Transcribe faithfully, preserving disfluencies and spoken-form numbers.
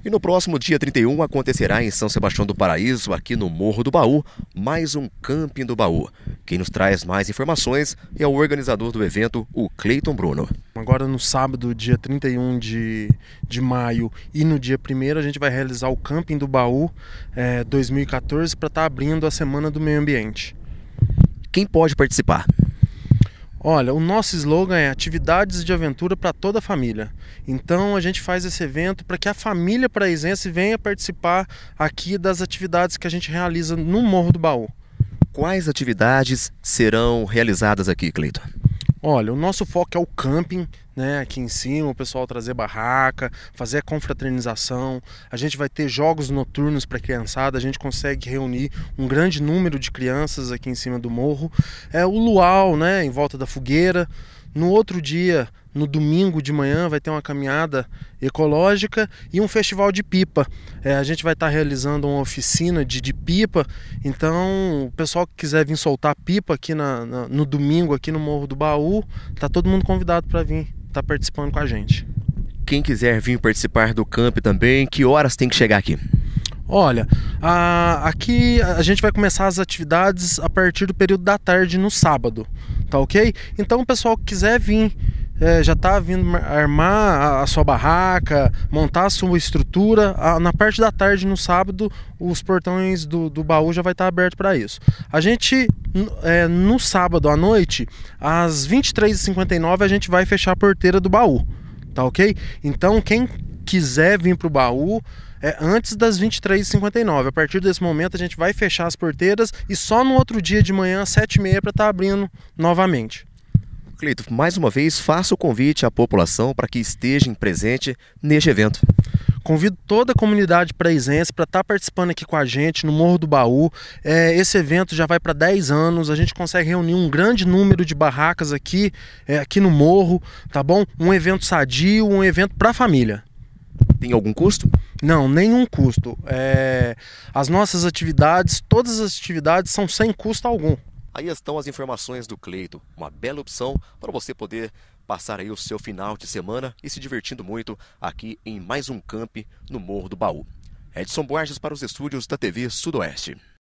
E no próximo dia trinta e um acontecerá em São Sebastião do Paraíso, aqui no Morro do Baú, mais um Camping do Baú. Quem nos traz mais informações é o organizador do evento, o Cleiton Bruno. Agora no sábado, dia trinta e um de, de maio e no dia primeiro a gente vai realizar o Camping do Baú é, dois mil e quatorze para estar abrindo a Semana do Meio Ambiente. Quem pode participar? Olha, o nosso slogan é atividades de aventura para toda a família. Então a gente faz esse evento para que a família paraisense venha participar aqui das atividades que a gente realiza no Morro do Baú. Quais atividades serão realizadas aqui, Cleiton? Olha, o nosso foco é o camping, né? Aqui em cima, o pessoal trazer barraca, fazer a confraternização. A gente vai ter jogos noturnos para a criançada, a gente consegue reunir um grande número de crianças aqui em cima do morro. É o luau, né? Em volta da fogueira. No outro dia, no domingo de manhã, vai ter uma caminhada ecológica e um festival de pipa. É, a gente vai estar realizando uma oficina de, de pipa, então o pessoal que quiser vir soltar pipa aqui na, na, no domingo, aqui no Morro do Baú, tá todo mundo convidado para vir, tá participando com a gente. Quem quiser vir participar do camp também, que horas tem que chegar aqui? Olha, a, aqui a gente vai começar as atividades a partir do período da tarde no sábado, tá ok? Então o pessoal que quiser vir, é, já está vindo armar a, a sua barraca, montar a sua estrutura, a, na parte da tarde no sábado os portões do, do baú já vai estar aberto para isso. A gente, é, no sábado à noite, às vinte e três e cinquenta e nove a gente vai fechar a porteira do baú, tá ok? Então quem quiser vir para o baú, é antes das vinte e três e cinquenta e nove. A partir desse momento a gente vai fechar as porteiras e só no outro dia de manhã, às sete e meia, para estar abrindo novamente. Cleiton, mais uma vez, faça o convite à população para que estejam presente neste evento. Convido toda a comunidade paraisense para estar participando aqui com a gente no Morro do Baú. É, esse evento já vai para dez anos, a gente consegue reunir um grande número de barracas aqui, é, aqui no morro, tá bom? Um evento sadio, um evento para a família. Tem algum custo? Não, nenhum custo. É, as nossas atividades, todas as atividades são sem custo algum. Aí estão as informações do Cleiton, uma bela opção para você poder passar aí o seu final de semana e se divertindo muito aqui em mais um camp no Morro do Baú. Edson Borges para os estúdios da T V Sudoeste.